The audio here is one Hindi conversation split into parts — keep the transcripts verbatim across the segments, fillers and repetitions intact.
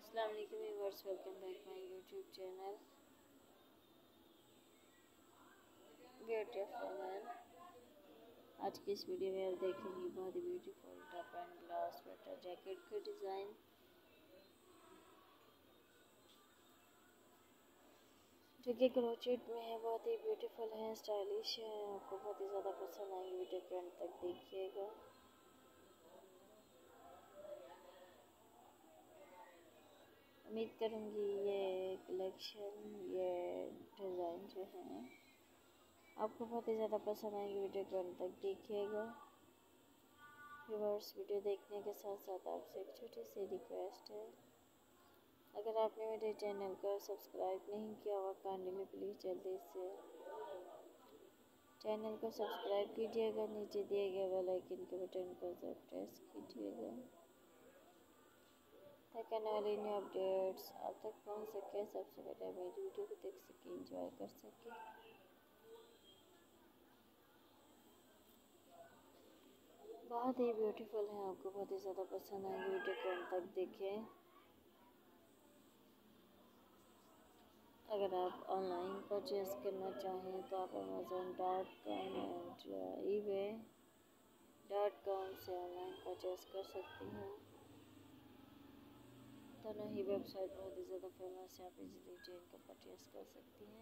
अस्सलाम वालेकुम viewers, welcome back my YouTube channel beauty of women. आज की इस वीडियो में आप देखेंगे बहुत ही beautiful top and blouse sweater jacket का डिज़ाइन, जो कि क्रोचेट में है। बहुत ही ब्यूटीफुल है, स्टाइलिश है, आपको बहुत ही ज़्यादा पसंद आएंगे। वीडियो के अंत तक देखिएगा। उम्मीद करूँगी ये कलेक्शन, ये डिज़ाइन जो है आपको बहुत ही ज़्यादा पसंद आएंगे। वीडियो के अंत तक देखिएगा। व्यूअर्स, वीडियो देखने के साथ साथ आपसे एक छोटी सी रिक्वेस्ट है, अगर आपने मेरे चैनल को सब्सक्राइब नहीं किया हुआ, काइंडली प्लीज़ जल्दी से चैनल को सब्सक्राइब कीजिएगा। नीचे दिए गए बेल आइकन के बटन को जरूर प्रेस कीजिएगा ताकि आने वाली न्यू अपडेट्स आप तक पहुंच सके। सबसे पहले मेरी वीडियो को देख सके, एंजॉय कर सके। बहुत ही ब्यूटीफुल है, आपको बहुत ही ज़्यादा पसंद आएंगे। वीडियो को अंत तक देखें। अगर आप ऑनलाइन परचेज़ करना चाहें तो आप Amazon dot com and eBay dot com से ऑनलाइन परचेज़ कर सकती हैं। दोनों ही वेबसाइट बहुत ही ज़्यादा फेमस है, आप इजीली ट्रेन का परचेज़ कर सकती हैं।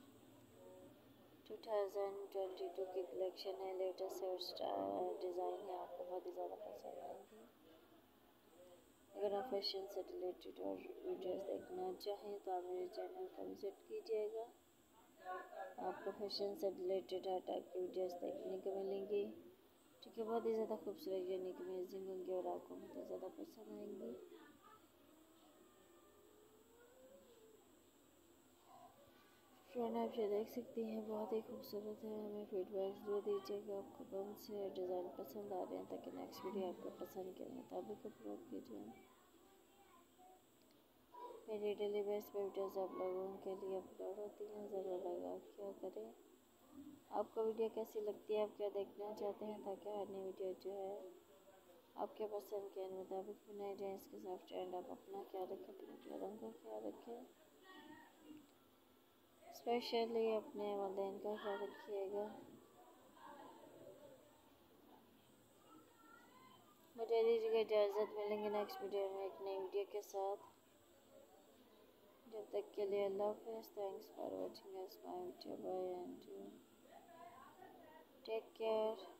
टू थाउज़ेंड ट्वेंटी टू की कलेक्शन है, लेटेस्ट हेयर डिज़ाइन है, आपको बहुत ही ज़्यादा पसंद आएंगी। अगर आप फैशन से रिलेटेड और वीडियोस देखना चाहें तो आप मेरे चैनल का विज़िट कीजिएगा। आपको फैशन से रिलेटेड हर टाइप की वीडियोस देखने को मिलेंगी, ठीक है। बहुत ही ज़्यादा खूबसूरत, यूनिक, अमेजिंग होंगी और आपको बहुत ही ज़्यादा पसंद आएंगी। फ्रेंड, आप ये देख सकती हैं, बहुत ही खूबसूरत है। हमें फीडबैक जरूर दीजिएगा, आपको कौन से डिज़ाइन पसंद आ रहे हैं, ताकि नेक्स्ट वीडियो आपको पसंद के मुताबिक अपलोड की जाए। मेरी डेली बेस पे वीडियोज़ आप लोगों के लिए अपलोड होती हैं, ज़रूर लगा क्या करें। आपको वीडियो कैसी लगती है, आप क्या देखना चाहते हैं, ताकि हर नई वीडियो जो है आपके पसंद के मुताबिक बनाई जाए। इसके साथ फ्रेंड, आप अपना ख्याल रखें, अपने प्यारों का ख्याल रखें, स्पेशली अपने वालिदैन का ख्याल रखिएगा। मुझे दीजिएगा इजाज़त, मिलेंगे नेक्स्ट वीडियो में एक नई वीडियो के साथ। जब तक के लिए अल्लाह हाफ़िज़। Thanks for watching my video, bye and take care.